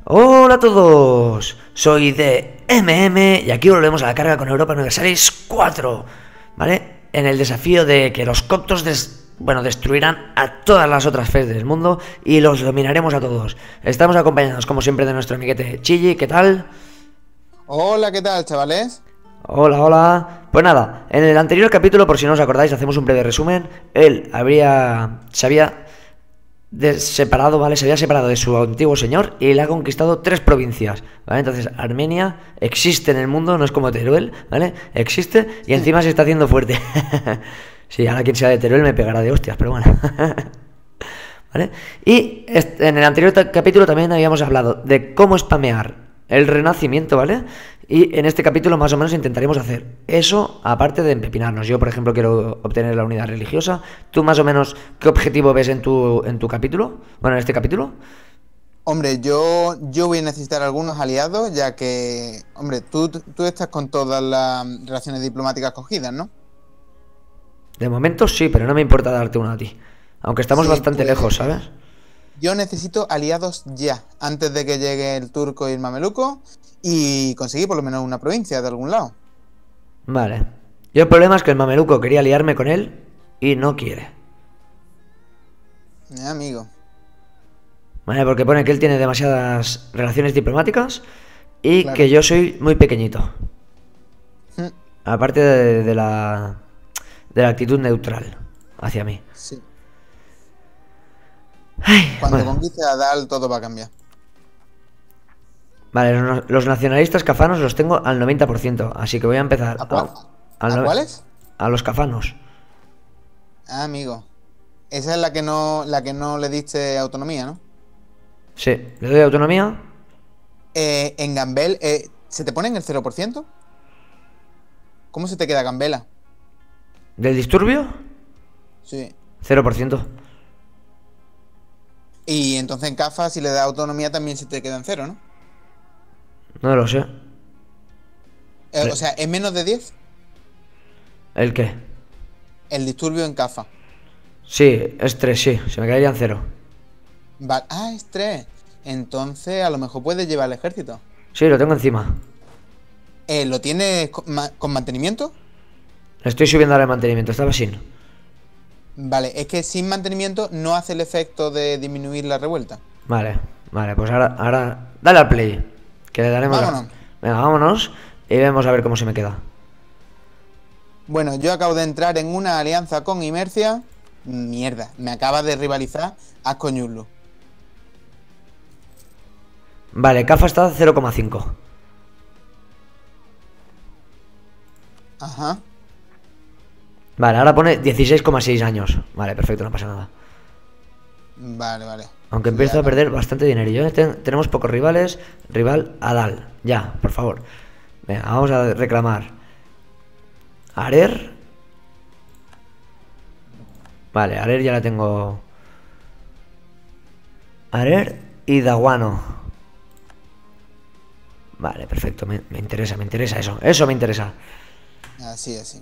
Hola a todos, soy de MM y aquí volvemos a la carga con Europa Universalis 4, ¿vale? En el desafío de que los coptos destruirán a todas las otras fees del mundo y los dominaremos a todos. Estamos acompañados como siempre de nuestro amiguete Chilli, ¿qué tal? Hola, ¿qué tal, chavales? Hola, hola. Pues nada, en el anterior capítulo, por si no os acordáis, hacemos un breve resumen. Él se había separado, ¿vale? Se había separado de su antiguo señor y le ha conquistado 3 provincias, ¿vale? Entonces Armenia existe en el mundo, no es como Teruel, ¿vale? Existe y encima se está haciendo fuerte. Sí, ahora quien sea de Teruel me pegará de hostias, pero bueno. ¿Vale? Y en el anterior capítulo también habíamos hablado de cómo spamear el renacimiento, ¿vale? Y en este capítulo más o menos intentaremos hacer eso, aparte de empepinarnos. Yo, por ejemplo, quiero obtener la unidad religiosa. ¿Tú más o menos qué objetivo ves en tu capítulo? Bueno, en este capítulo. Hombre, yo voy a necesitar algunos aliados, ya que, hombre, tú estás con todas las relaciones diplomáticas cogidas, ¿no? De momento sí, pero no me importa darte uno a ti. Aunque estamos Sí, bastante pues lejos, ¿sabes? yo necesito aliados ya, antes de que llegue el turco y el mameluco, y conseguir por lo menos una provincia de algún lado. Vale. Yo el problema es que el mameluco quería liarme con él y no quiere. Amigo. Vale, porque pone que él tiene demasiadas relaciones diplomáticas y Claro. que yo soy muy pequeñito. Mm, Aparte de la actitud neutral hacia mí. Sí. Ay, Cuando bueno. conquiste a Dal, todo va a cambiar. Vale, los nacionalistas cafanos los tengo al 90%, así que voy a empezar ¿A, cuál- al ¿A no- cuáles? a los cafanos. Amigo. Esa es la que no le diste autonomía, ¿no? Sí, le doy autonomía. En Gambel, ¿se te pone en el 0%? ¿Cómo se te queda Gambela? ¿Del disturbio? Sí. 0%. Y entonces en CAFA, si le das autonomía, también se te queda en 0, ¿no? No lo sé. O sea, ¿es menos de 10? ¿El qué? El disturbio en CAFA. Sí, es 3, sí, se me caería en 0. Vale. Ah, es 3. Entonces, a lo mejor puedes llevar el ejército. Sí, lo tengo encima. ¿Lo tienes con mantenimiento? Le estoy subiendo ahora el mantenimiento, estaba sin. Vale, es que sin mantenimiento no hace el efecto de disminuir la revuelta. Vale, pues ahora dale al play. Que le daremos Vámonos. Venga, vámonos y vemos a ver cómo se me queda. Bueno, yo acabo de entrar en una alianza con Imercia. Mierda, me acaba de rivalizar Asco Ñurlu. Vale, CAFA está a 0,5. Ajá. Vale, ahora pone 16,6 años. Vale, perfecto, no pasa nada. Vale, vale. Aunque Ya, empiezo a perder bastante dinero. Tenemos pocos rivales. Rival Adal. Ya, por favor. Venga, vamos a reclamar. Arer. Vale, Arer ya la tengo. Arer y Daguano. Vale, perfecto. Me interesa eso. Eso me interesa. Así, así.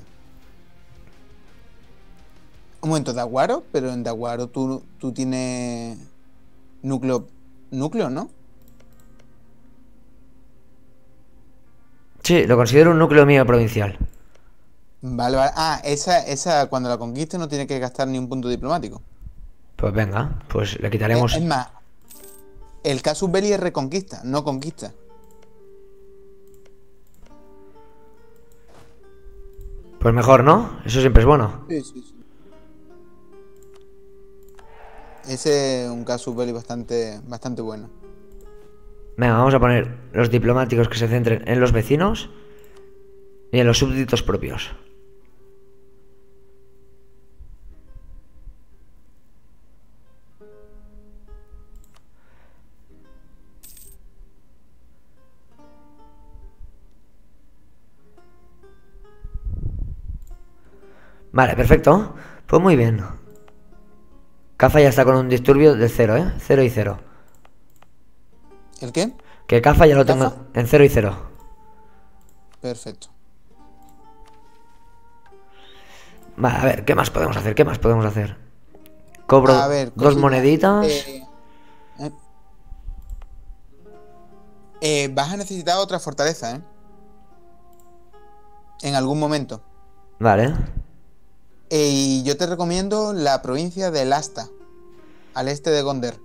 Un momento, Daguaro, pero en Daguaro tú tienes núcleo, ¿no? Sí, lo considero un núcleo mío provincial. Vale, vale. Ah, esa cuando la conquiste no tiene que gastar ni un punto diplomático. Pues venga, pues le quitaremos. Es más, el casus belli es reconquista, no conquista. Pues mejor, ¿no? Eso siempre es bueno. Sí, sí, sí. Ese es un casus belli bastante bueno. Venga, vamos a poner los diplomáticos que se centren en los vecinos y en los súbditos propios. Vale, perfecto. Pues muy bien. Cafa ya está con un disturbio de 0, ¿eh? 0 y 0. ¿El qué? Que Cafa ya lo tengo ¿Cafa? en 0 y 0. Perfecto. Vale, a ver, ¿qué más podemos hacer? ¿Qué más podemos hacer? Cobro A ver, dos cositas. moneditas. Eh, Vas a necesitar otra fortaleza, ¿eh? En algún momento. Vale. Y yo te recomiendo la provincia de Lasta, al este de Gonder.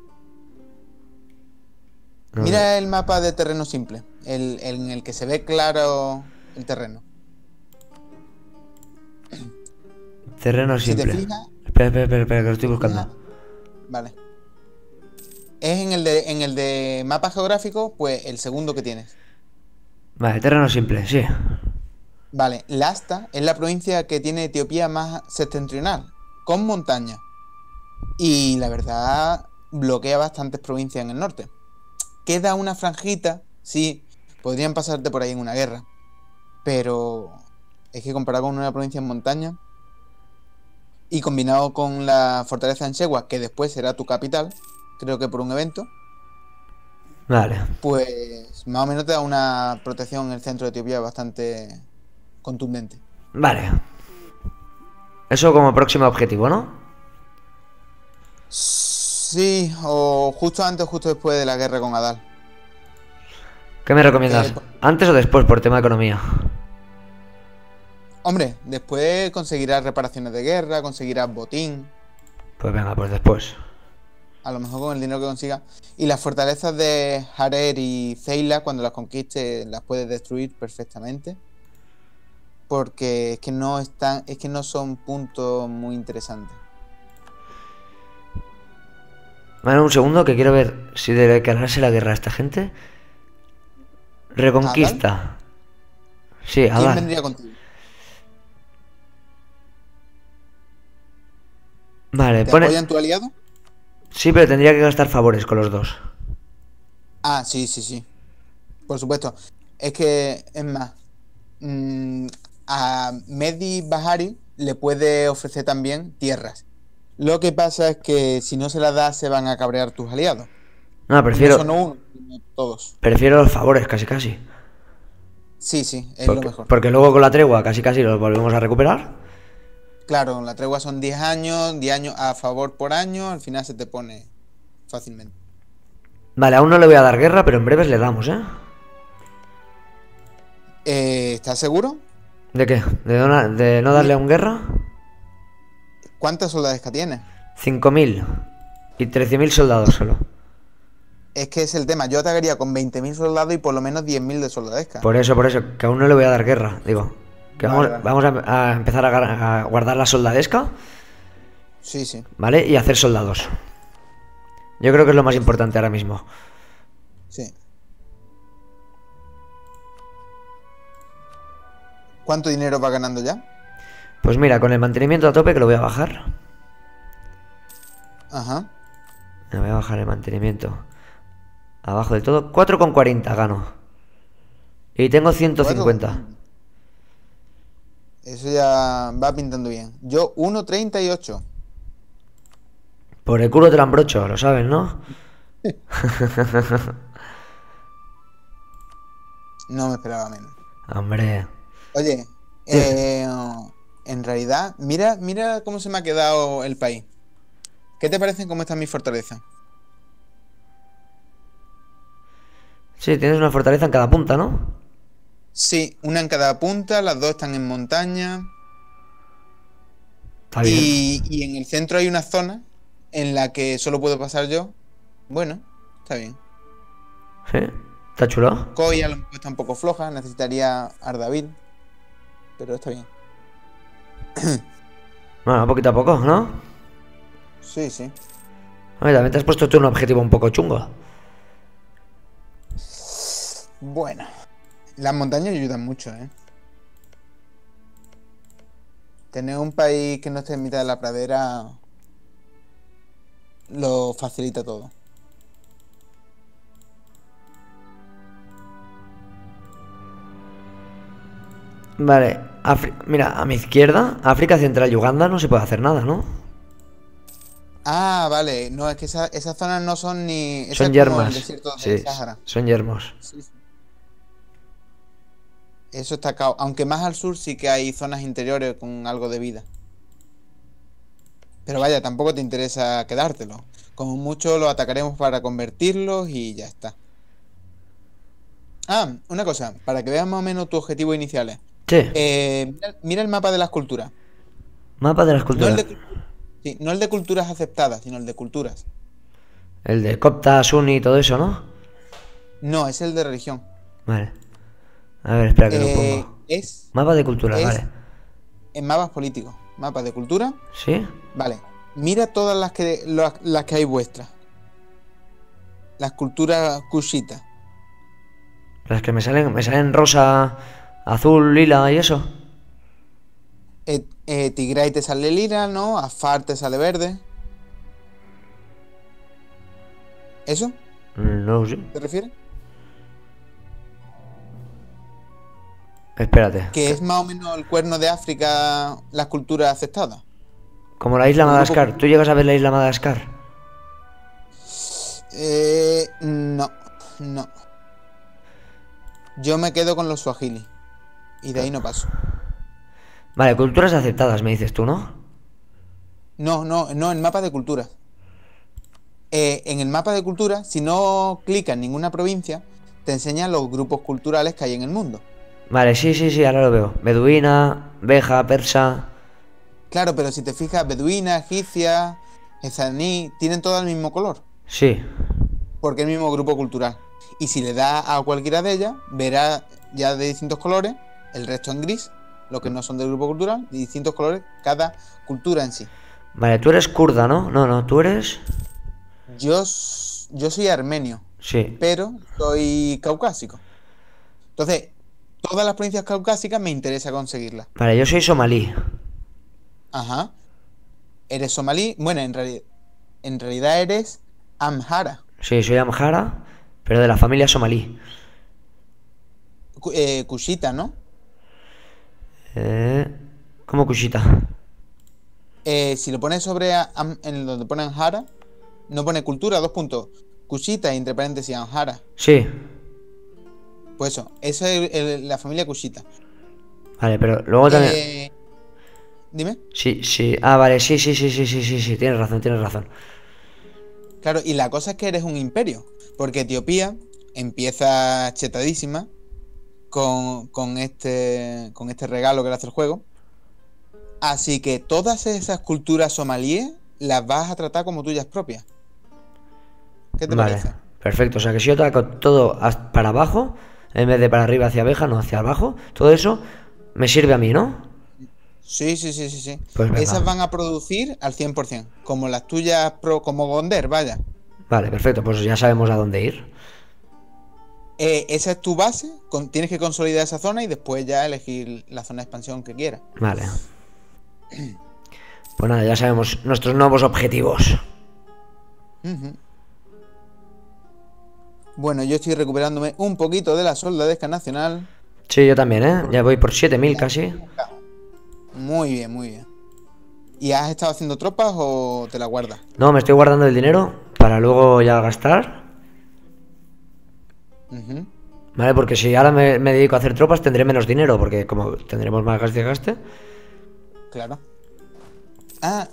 Mira el mapa de terreno simple, en el que se ve claro el terreno. Terreno Si te simple. fijas, Espera, que lo estoy buscando. vale. Es en el de mapa geográfico, pues el segundo que tienes. Vale, terreno simple, sí. Vale, Lasta es la provincia que tiene Etiopía más septentrional, con montaña. Y la verdad, bloquea bastantes provincias en el norte. Queda una franjita, sí, podrían pasarte por ahí en una guerra. Pero es que comparado con una provincia en montaña y combinado con la fortaleza de Anshegua, que después será tu capital, creo que por un evento, Vale. pues más o menos te da una protección en el centro de Etiopía bastante contundente. Vale. Eso como próximo objetivo, ¿no? Sí, o justo antes o justo después de la guerra con Adal. ¿Qué me recomiendas? Porque, ¿Antes o después por tema de economía? hombre, después conseguirás reparaciones de guerra, conseguirás botín, Pues venga, pues después. a lo mejor con el dinero que consigas. Y las fortalezas de Harer y Zeila, cuando las conquistes, las puedes destruir perfectamente. Porque es que no son puntos muy interesantes. Vale, un segundo que quiero ver si debe declararse la guerra a esta gente. ¿Adal? Reconquista. Sí, ¿Quién Adal. vendría contigo? Vale, ¿Te pone... apoyan tu aliado? Sí, pero tendría que gastar favores con los dos. Ah, sí, sí, sí. Por supuesto. Es que, es más, a Mehdi Bahari le puede ofrecer también tierras. Lo que pasa es que si no se las das, se van a cabrear tus aliados. No, Y no solo uno, sino todos. prefiero los favores, casi casi. Sí, sí, es lo mejor. Porque luego con la tregua casi casi los volvemos a recuperar. Claro, la tregua son 10 años a favor por año, al final se te pone fácilmente. Vale, aún no le voy a dar guerra, pero en breves le damos, ¿eh? ¿Estás seguro? ¿De qué? ¿De no darle aún guerra? ¿Cuántas soldadescas tienes? 5.000 y 13.000 soldados solo. Es que es el tema, yo atacaría con 20.000 soldados y por lo menos 10.000 de soldadesca. Por eso, que aún no le voy a dar guerra, digo. Que Vale, vamos, vale. a empezar a guardar la soldadesca, Sí, sí. ¿vale? Y hacer soldados. Yo creo que es lo más Perfecto. importante ahora mismo. Sí. ¿Cuánto dinero va ganando ya? Pues mira, con el mantenimiento a tope que lo voy a bajar. Ajá. Me voy a bajar el mantenimiento. Abajo del todo. 4,40 gano. Y tengo 150. Eso ya va pintando bien. Yo 1,38. Por el culo te lo embrocho, lo sabes, ¿no? No me esperaba menos. Hombre. Oye, Dime. en realidad, mira cómo se me ha quedado el país. ¿Qué te parecen cómo están mis fortalezas? Sí, tienes una fortaleza en cada punta, ¿no? Sí, una en cada punta, las dos están en montaña. Está bien. Y en el centro hay una zona en la que solo puedo pasar yo. Bueno, está bien. Sí, está chulo. Koi a lo mejor está un poco floja, necesitaría Ardabil, pero está bien. Bueno, poquito a poco, ¿no? Sí, sí. Oye, también te has puesto tú un objetivo un poco chungo. Bueno, las montañas ayudan mucho, ¿eh? Tener un país que no esté en mitad de la pradera lo facilita todo. Vale, mira, a mi izquierda, África Central y Uganda no se puede hacer nada, ¿no? Ah, vale. No, es que esas zonas no son ni... Esa Son es como el yermas. desierto del Sí, Sáhara. son yermos. Sí, sí. Eso está cao. Aunque más al sur sí que hay zonas interiores con algo de vida. Pero vaya, tampoco te interesa quedártelo. Como mucho lo atacaremos para convertirlos y ya está. Ah, una cosa, para que veas más o menos tu objetivo iniciales. Sí, Mira el mapa de las culturas. mapa de las No el culturas. de, sí, no el de culturas aceptadas, sino el de culturas. El de Copta, Sunni y todo eso, ¿no? No, es el de religión. Vale. A ver, espera que lo Eh, pongo. es, Mapa de culturas, es vale. en mapas políticos. Mapas de cultura. ¿Sí? Vale. Mira todas las que hay vuestras. Las culturas kushitas. Las que me salen rosa, azul, lila y eso. Tigray te sale lila, ¿no? Afar te sale verde. ¿Eso No lo sé. te refieres? Espérate. Que es más o menos el cuerno de África, las culturas aceptadas. Como la isla El grupo. Madagascar. ¿Tú llegas a ver la isla Madagascar? No, no. Yo me quedo con los suajili. Y de ahí no paso. Vale, culturas aceptadas, me dices tú, ¿no? No, no, no, en mapa de cultura. En el mapa de cultura, si no clicas en ninguna provincia, te enseña los grupos culturales que hay en el mundo. Vale, sí, sí, sí, ahora lo veo. Beduina, Beja, Persa. Claro, pero si te fijas, beduina, egipcia, ezaní, tienen todo el mismo color, Sí. porque es el mismo grupo cultural. Y si le das a cualquiera de ellas, verás ya de distintos colores, el resto en gris, los que no son del grupo cultural, de distintos colores, cada cultura en sí. Vale, tú eres kurda, ¿no? No, no, tú eres... Yo soy armenio, Sí. pero soy caucásico. Entonces, todas las provincias caucásicas me interesa conseguirlas. Vale, yo soy somalí. Ajá. ¿Eres somalí? Bueno, en realidad eres amhara. Sí, soy amhara, pero de la familia somalí. Kushita, ¿no? Eh... ¿Cómo Kushita? Si lo pones en donde pone amhara, no pone cultura, dos puntos. Kushita, entre paréntesis, amhara. Sí. Pues eso es la familia Kushita. Vale, pero luego también... Eh, Dime. Sí, sí. Ah, vale, sí, sí, sí, sí, sí, sí, sí. Tienes razón, tienes razón. Claro, y la cosa es que eres un imperio, porque Etiopía empieza chetadísima con este regalo que le hace el juego. Así que todas esas culturas somalíes las vas a tratar como tuyas propias. ¿Qué te Vale, parece? perfecto. O sea que si yo taco todo para abajo, en vez de para arriba hacia abeja, no hacia abajo, todo eso me sirve a mí, ¿no? Sí, sí, sí, sí, sí. Pues Esas venga. van a producir al 100%, como las tuyas, como Gonder, vaya. Vale, perfecto. Pues ya sabemos a dónde ir. Esa es tu base, tienes que consolidar esa zona y después ya elegir la zona de expansión que quieras. Vale. Pues nada, ya sabemos nuestros nuevos objetivos. Ujú. Bueno, yo estoy recuperándome un poquito de la soldadesca nacional. Sí, yo también, ¿eh? Ya voy por 7000 casi. Muy bien, muy bien. ¿Y has estado haciendo tropas o te la guardas? No, me estoy guardando el dinero para luego ya gastar. Ujú. ¿Vale? Porque si ahora me dedico a hacer tropas tendré menos dinero, porque como tendremos más gaste. Claro. Ah,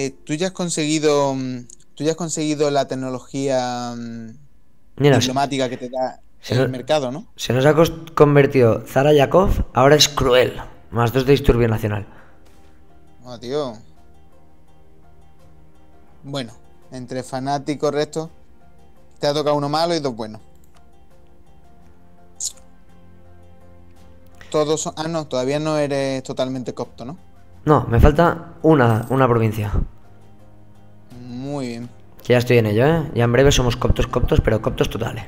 tú ya has conseguido la tecnología Mira, diplomática que te da se el nos, mercado, ¿no? se nos ha convertido Zara Yakov, ahora es cruel. Más dos de disturbio nacional. Ah, tío. Bueno, entre fanáticos restos, te ha tocado uno malo y dos buenos. Todos son... Ah, no, todavía no eres totalmente copto, ¿no? No, me falta una provincia. Muy bien. Que ya estoy en ello, ¿eh? Ya en breve somos coptos, pero coptos totales.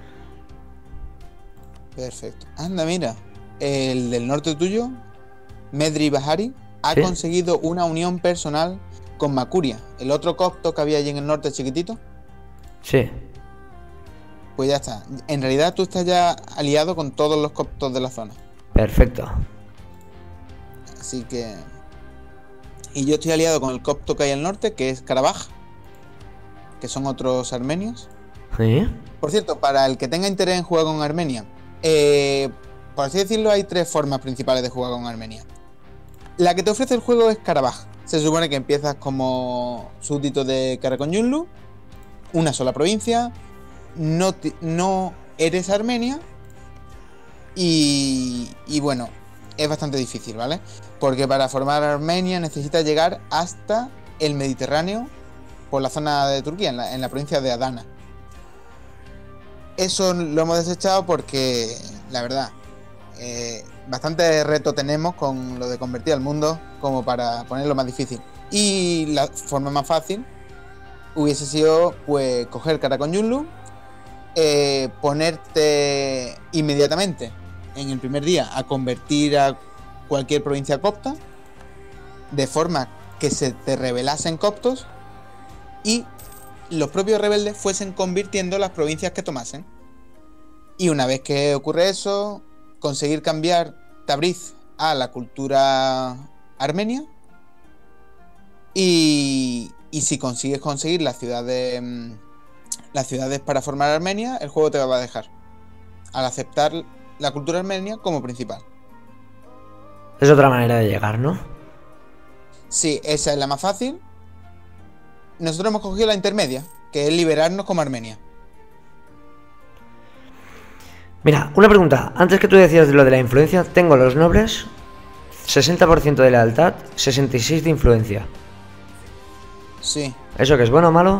Perfecto. Anda, mira. El del norte tuyo, Medri Bahari, ha ¿Sí? conseguido una unión personal con Makuria, el otro copto que había allí en el norte chiquitito. Sí. Pues ya está. En realidad tú estás ya aliado con todos los coptos de la zona. Perfecto. Así que... Y yo estoy aliado con el copto que hay al norte, que es Karabaj, que son otros armenios. ¿Sí? Por cierto, para el que tenga interés en jugar con Armenia, por así decirlo, hay tres formas principales de jugar con Armenia. La que te ofrece el juego es Karabaj. Se supone que empiezas como súbdito de Karakonyunlu, una sola provincia, no eres Armenia, Y bueno, es bastante difícil, ¿vale? Porque para formar Armenia necesita llegar hasta el Mediterráneo por la zona de Turquía, en la provincia de Adana. Eso lo hemos desechado porque, la verdad, bastante reto tenemos con lo de convertir al mundo como para ponerlo más difícil. Y la forma más fácil hubiese sido, pues, coger Karakon Yunlu, ponerte inmediatamente en el primer día a convertir a cualquier provincia copta, de forma que se te rebelasen coptos y los propios rebeldes fuesen convirtiendo las provincias que tomasen. Y una vez que ocurre eso, conseguir cambiar Tabriz a la cultura armenia. Y si consigues conseguir las ciudades para formar Armenia, el juego te va a dejar, al aceptar la cultura armenia como principal. Es otra manera de llegar, ¿no? Sí, esa es la más fácil. Nosotros hemos cogido la intermedia, que es liberarnos como Armenia. Mira, una pregunta. Antes que tú decías de lo de la influencia, tengo los nobles, 60% de lealtad, 66% de influencia. Sí. ¿Eso que es bueno o malo?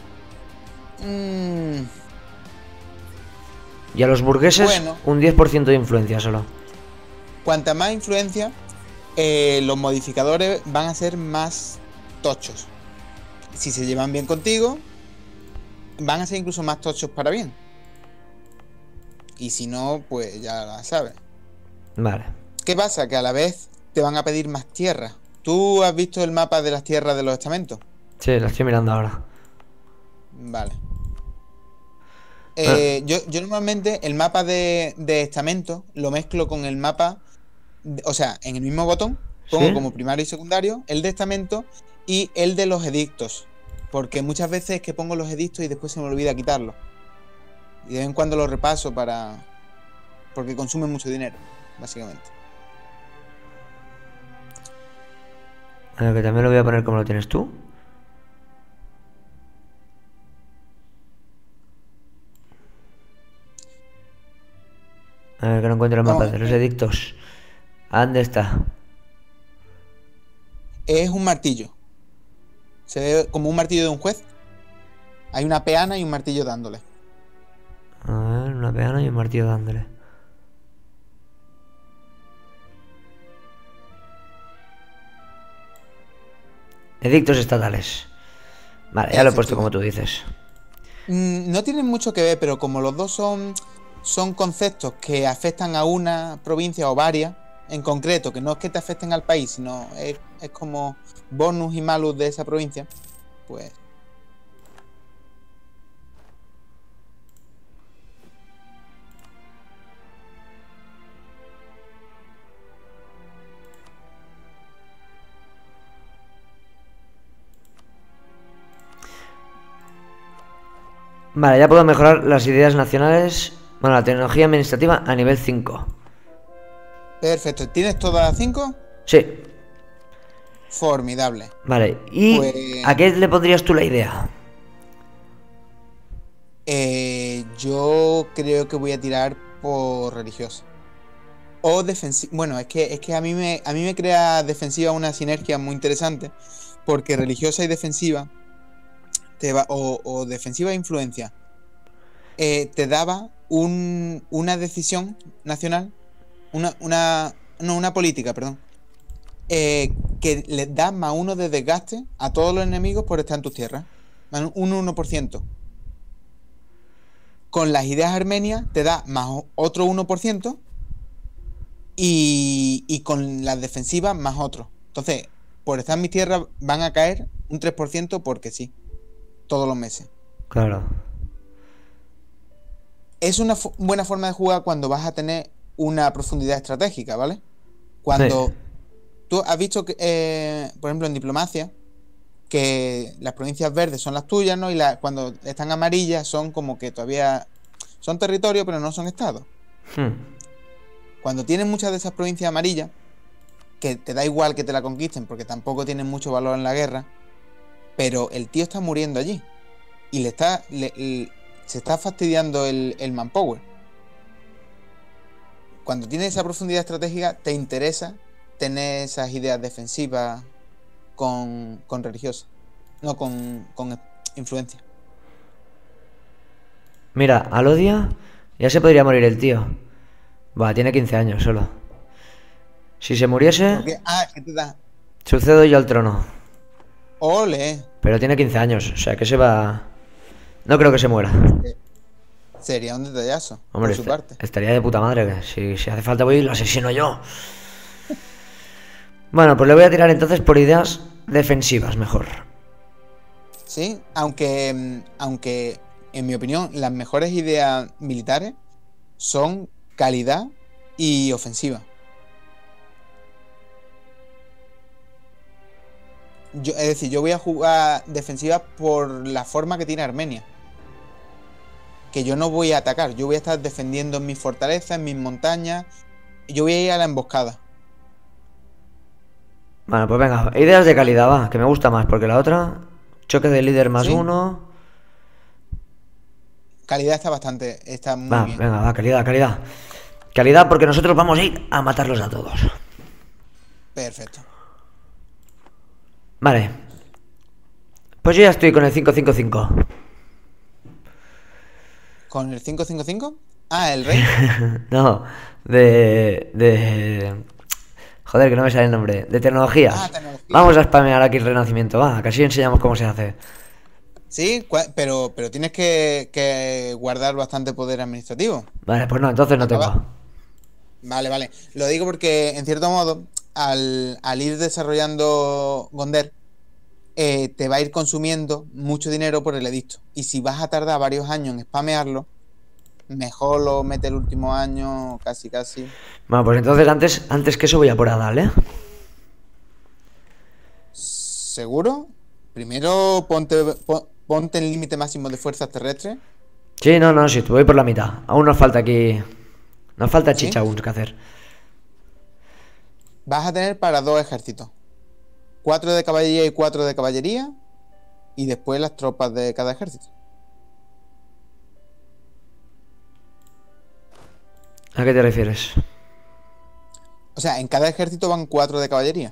Y a los burgueses, Bueno. un 10% de influencia solo. Cuanta más influencia, los modificadores van a ser más tochos. Si se llevan bien contigo, van a ser incluso más tochos para bien. Y si no, pues ya la sabes. Vale. ¿Qué pasa? Que a la vez te van a pedir más tierras. ¿Tú has visto el mapa de las tierras de los estamentos? Sí, la estoy mirando ahora. Vale. Yo normalmente el mapa de estamento lo mezclo con el mapa, o sea, en el mismo botón pongo ¿Sí? como primario y secundario el de estamento y el de los edictos, porque muchas veces es que pongo los edictos y después se me olvida quitarlos. Y de vez en cuando los repaso porque consumen mucho dinero, básicamente. A ver, que también lo voy a poner como lo tienes tú. A ver, que no encuentro el mapa de los edictos. ¿Dónde está? Es un martillo. Se ve como un martillo de un juez. Hay una peana y un martillo dándole. A ver, una peana y un martillo dándole. Edictos estatales. Vale, ya lo he puesto como tú dices. No tienen mucho que ver, pero como los dos son conceptos que afectan a una provincia o varias en concreto, que no es que te afecten al país, sino es como bonus y malus de esa provincia, pues... Vale, ya puedo mejorar las ideas nacionales. Bueno, la tecnología administrativa a nivel 5. Perfecto. ¿Tienes todas 5? Sí. Formidable. Vale, ¿y Pues... a qué le pondrías tú la idea? Yo creo que voy a tirar por religiosa. O defensiva. Bueno, es que a mí me crea defensiva una sinergia muy interesante. Porque religiosa y defensiva o defensiva e influencia te daba una decisión nacional, una política, perdón, que le da +1 de desgaste a todos los enemigos por estar en tus tierras, un 1%. Con las ideas armenias te da más otro 1% y con las defensivas más otro. Entonces, por estar en mis tierras van a caer un 3% porque sí, todos los meses. Claro. Es una buena forma de jugar cuando vas a tener una profundidad estratégica, ¿vale? Cuando tú has visto que, por ejemplo, en diplomacia, que las provincias verdes son las tuyas, ¿no? Y cuando están amarillas son como que todavía son territorio, pero no son estados. Cuando tienes muchas de esas provincias amarillas, que te da igual que te la conquisten, porque tampoco tienen mucho valor en la guerra, pero el tío está muriendo allí. Y se está fastidiando el manpower. cuando tienes esa profundidad estratégica, te interesa tener esas ideas defensivas con religiosas, no con influencia. Mira, Alodia ya se podría morir el tío. Va, tiene 15 años solo. Si se muriese, Porque, ah, ¿qué te da? sucedo yo al trono. Ole. Pero tiene 15 años, o sea que se va... No creo que se muera. Sería un detallazo, Hombre, por su parte. estaría de puta madre. Que si hace falta voy y lo asesino yo. Bueno, pues le voy a tirar entonces por ideas defensivas, mejor. Sí, aunque en mi opinión las mejores ideas militares son calidad y ofensiva. Es decir, yo voy a jugar defensiva por la forma que tiene Armenia. Que yo no voy a atacar, yo voy a estar defendiendo en mis fortalezas, en mis montañas. Yo voy a ir a la emboscada. Bueno, pues venga, ideas de calidad, va, que me gusta más, porque la otra, choque de líder más ¿Sí? 1. Calidad está muy Va, bien. venga, va, calidad, calidad. Calidad porque nosotros vamos a ir a matarlos a todos. Perfecto. Vale. Pues yo ya estoy con el 555. ¿Con el 555? Ah, el rey. No, Joder, que no me sale el nombre. De tecnologías. Ah, tecnología. Vamos a spamear aquí el renacimiento, va, que así enseñamos cómo se hace. Sí, pero tienes que guardar bastante poder administrativo. Vale, pues no, entonces no Acaba- tengo. Vale. Lo digo porque, en cierto modo, al ir desarrollando Gonder, te va a ir consumiendo mucho dinero por el edicto. Y si vas a tardar varios años en spamearlo, mejor lo mete el último año, casi. Bueno, pues entonces antes que eso voy a por Adal, ¿eh? ¿Seguro? Primero ponte el límite máximo de fuerzas terrestres. Sí, no, sí, voy por la mitad. Aún nos falta aquí... Nos falta ¿Sí? chicha aún que hacer. Vas a tener para 2 ejércitos. 4 de caballería y 4 de caballería. Y después las tropas de cada ejército. ¿A qué te refieres? O sea, en cada ejército van 4 de caballería.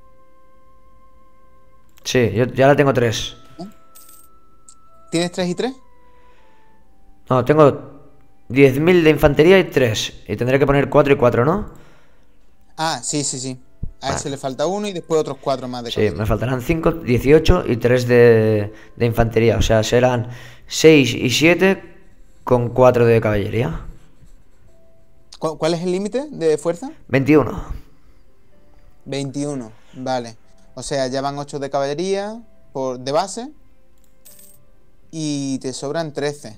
Sí, yo ya la tengo 3. ¿Tienes 3 y 3? No, tengo 10.000 de infantería y 3. Y tendré que poner 4 y 4, ¿no? Ah, sí. A ese le falta 1 y después otros 4 más de Sí, caballería. me faltarán 5, 18 y 3 de infantería. O sea, serán 6 y 7 con 4 de caballería. ¿Cuál es el límite de fuerza? 21. 21, vale. O sea, ya van 8 de caballería de base. Y te sobran 13.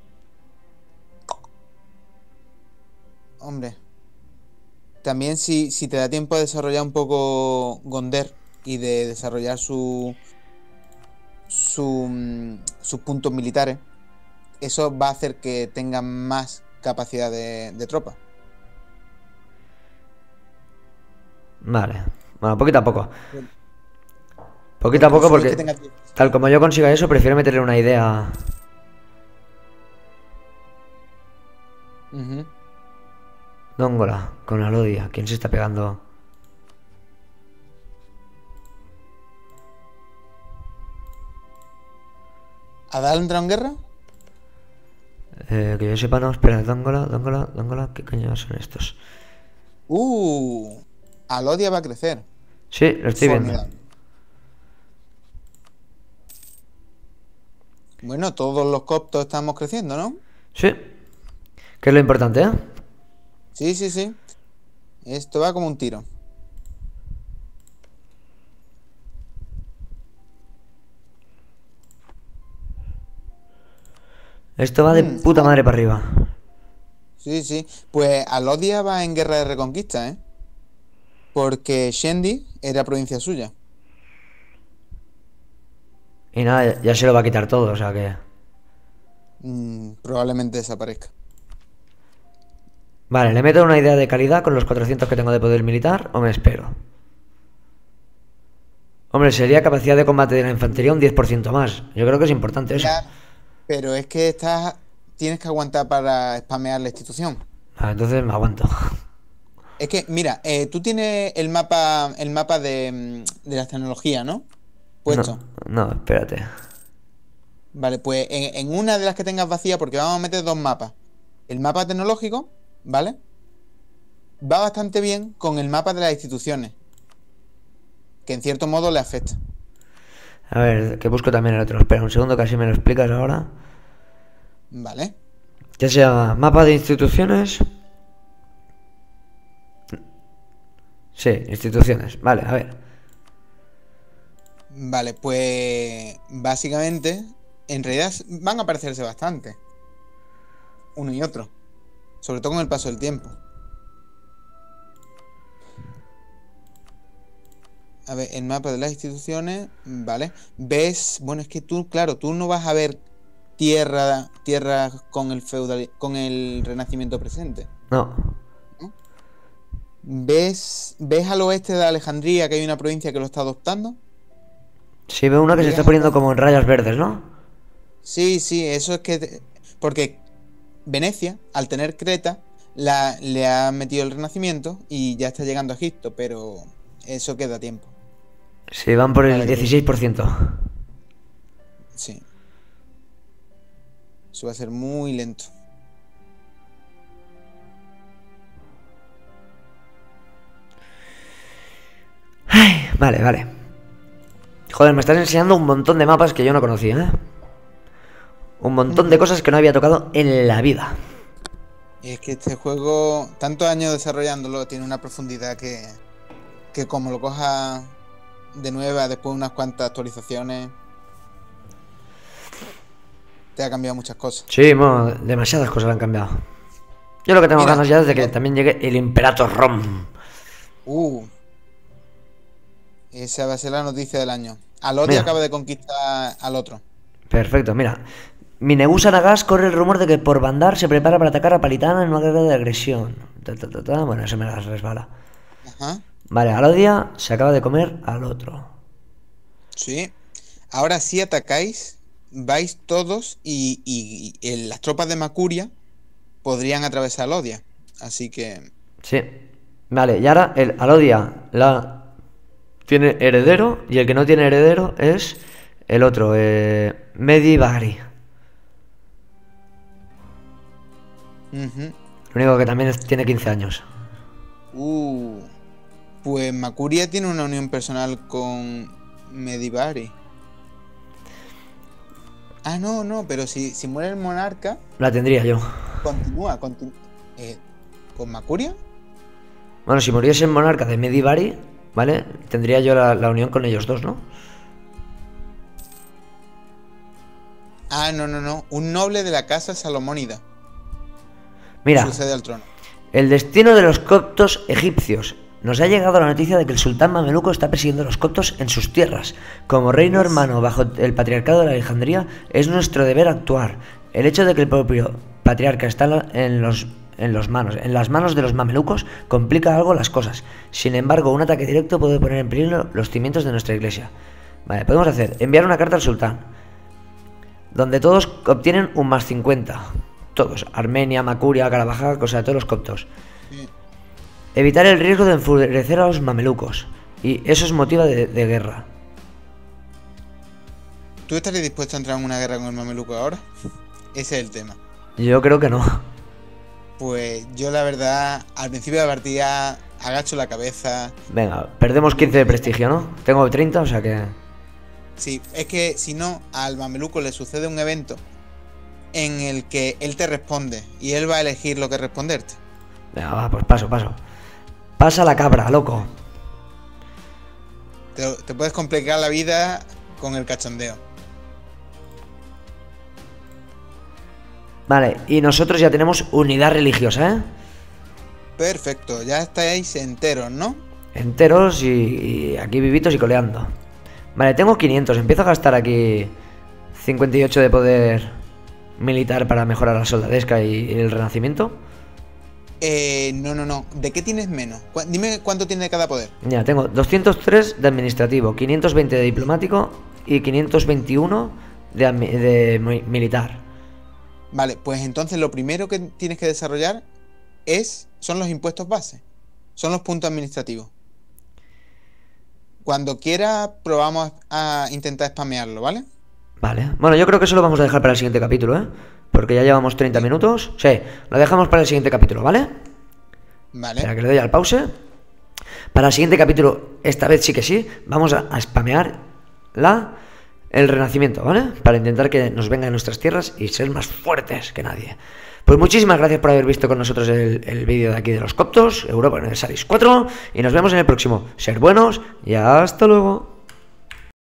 Hombre. También si te da tiempo de desarrollar un poco Gonder y de desarrollar sus puntos militares, eso va a hacer que tengan más capacidad de tropa. Vale. Bueno, poquito a poco. Poquito a poco Solo es que porque tenga tiempo. tal como yo consiga eso, prefiero meterle una idea. Ujú. Dóngola, con Alodia. ¿Quién se está pegando? ¿Adal entra en guerra? Que yo sepa, no, espera, Dóngola, ¿qué coño son estos? Alodia va a crecer. Sí, lo estoy viendo. Formidable. Bueno, todos los coptos estamos creciendo, ¿no? Sí. Que es lo importante, ¿eh? Sí. Esto va como un tiro. Esto va de puta madre para arriba. Sí. Pues Alodia va en guerra de reconquista, ¿eh? Porque Shendi era provincia suya. Y nada, ya se lo va a quitar todo, o sea que... Probablemente desaparezca. Vale, ¿le meto una idea de calidad con los 400 que tengo de poder militar o me espero? Hombre, sería capacidad de combate de la infantería un 10% más. Yo creo que es importante eso. Ya, pero es que tienes que aguantar para spamear la institución. Entonces me aguanto. Es que, mira, tú tienes el mapa de la tecnología, ¿no? No, Puesto. no, espérate. Vale, pues en una de las que tengas vacía, porque vamos a meter dos mapas. El mapa tecnológico, ¿vale? Va bastante bien con el mapa de las instituciones, que en cierto modo le afecta. A ver, que busco también el otro. Espera un segundo, casi me lo explicas ahora. ¿Vale? ¿Qué se llama? ¿Mapa de instituciones? Sí, instituciones. Vale, a ver. Vale, pues básicamente, en realidad van a parecerse bastante, uno y otro, sobre todo con el paso del tiempo. A ver, el mapa de las instituciones, vale. Ves, bueno, es que tú, claro, tú no vas a ver tierra con el con el Renacimiento presente, No. ¿no? ¿Ves al oeste de Alejandría que hay una provincia que lo está adoptando? Sí, veo una que se está ¿Llegas a poniendo ver? como en rayas verdes, ¿no? Sí, sí, eso es que... Porque Venecia, al tener Creta, le ha metido el Renacimiento y ya está llegando a Egipto, pero eso queda tiempo. Sí, van por el Para que... 16%. Sí, eso va a ser muy lento. Vale, vale. Joder, me estás enseñando un montón de mapas que yo no conocía, ¿eh? Un montón de Ujú. cosas que no había tocado en la vida. Y es que este juego, tantos años desarrollándolo, tiene una profundidad que como lo cojas de nueva después de unas cuantas actualizaciones, te ha cambiado muchas cosas. Sí, bueno, demasiadas cosas han cambiado. Yo lo que tengo Mira, ganas ya es de que también llegue el Imperator Rom. uh, esa va a ser la noticia del año. Alodia Mira, acaba de conquistar al otro. perfecto, mira. Minegusa Nagas corre el rumor de que por Bandar se prepara para atacar a Palitana en una guerra de agresión. Bueno, eso me las resbala. Ajá, Vale, Alodia se acaba de comer al otro. sí. Ahora sí atacáis, vais todos y las tropas de Macuria podrían atravesar Alodia. Así que, Sí. Vale, y ahora el Alodia tiene heredero y el que no tiene heredero es el otro, Medivagri. ujú. Lo único que también tiene 15 años. Uh, pues Macuria tiene una unión personal con Medivari. Ah, no, no, pero si muere el monarca, La tendría yo. continúa. Eh, ¿Con Macuria? Bueno, si muriese el monarca de Medivari, ¿vale? Tendría yo la unión con ellos dos, ¿no? Ah, no, no, no. Un noble de la casa salomónida Mira, sucede al trono. el destino de los coptos egipcios. Nos ha llegado la noticia de que el sultán mameluco está persiguiendo a los coptos en sus tierras. Como reino Uf. hermano bajo el patriarcado de Alejandría, es nuestro deber actuar. El hecho de que el propio patriarca está en las manos de los mamelucos complica algo las cosas. Sin embargo, un ataque directo puede poner en peligro los cimientos de nuestra iglesia. Vale, podemos hacer enviar una carta al sultán, donde todos obtienen un +50. Todos, Armenia, Macuria, Carabajal, o sea, todos los coptos. Sí. Evitar el riesgo de enfurecer a los mamelucos. Y eso es motivo de guerra. ¿Tú estarías dispuesto a entrar en una guerra con el mameluco ahora? Ese es el tema. Yo creo que no. Pues yo la verdad, al principio de la partida, agacho la cabeza. Venga, perdemos 15 de prestigio, ¿no? Tengo 30, o sea que... Sí, es que si no, al mameluco le sucede un evento en el que él te responde y él va a elegir lo que responderte. Venga, va, pues paso. Pasa la cabra, loco. Te puedes complicar la vida con el cachondeo. Vale, y nosotros ya tenemos unidad religiosa, ¿eh? Perfecto, ya estáis enteros, ¿no? Enteros y aquí vivitos y coleando. Vale, tengo 500. Empiezo a gastar aquí 58 de poder militar para mejorar la soldadesca y el renacimiento. No. ¿De qué tienes menos? Dime cuánto tiene de cada poder. Ya, tengo 203 de administrativo, 520 de diplomático y 521 de militar. Vale, pues entonces lo primero que tienes que desarrollar son los impuestos base. Son los puntos administrativos. Cuando quiera, probamos a intentar spamearlo, ¿vale? Vale. Bueno, yo creo que eso lo vamos a dejar para el siguiente capítulo, ¿eh? Porque ya llevamos 30 minutos. Sí, lo dejamos para el siguiente capítulo, ¿vale? Vale. Espera que le doy al pause. Para el siguiente capítulo, esta vez sí que sí, vamos a spamear el renacimiento, ¿vale? Para intentar que nos venga a nuestras tierras y ser más fuertes que nadie. Pues muchísimas gracias por haber visto con nosotros el vídeo de aquí de los coptos, Europa Universalis 4, y nos vemos en el próximo. Ser buenos y hasta luego.